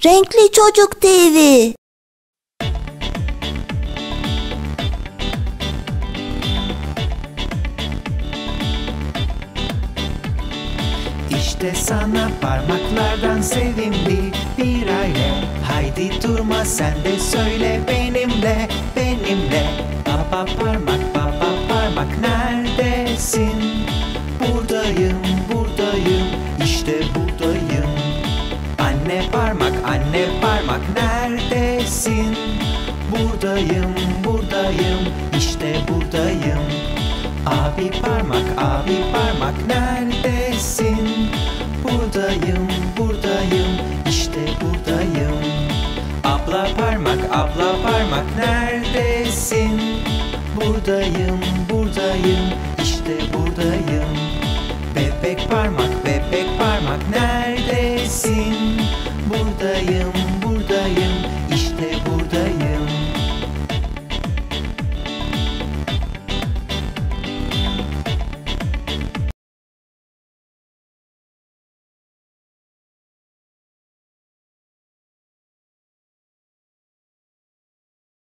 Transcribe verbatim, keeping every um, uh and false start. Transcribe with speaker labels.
Speaker 1: Renkli Çocuk T V.
Speaker 2: İşte sana parmaklardan sevimli bir aile. Haydi durma sen de söyle benimle, benimle. Baba parmak, baba parmak neredesin? Buradayım, buradayım, işte buradayım. Anne parmak, anne parmak neredesin? Buradayım, buradayım, işte buradayım. Abi parmak, abi parmak neredesin? Buradayım, buradayım, işte buradayım. Abla parmak, abla parmak neredesin? Buradayım,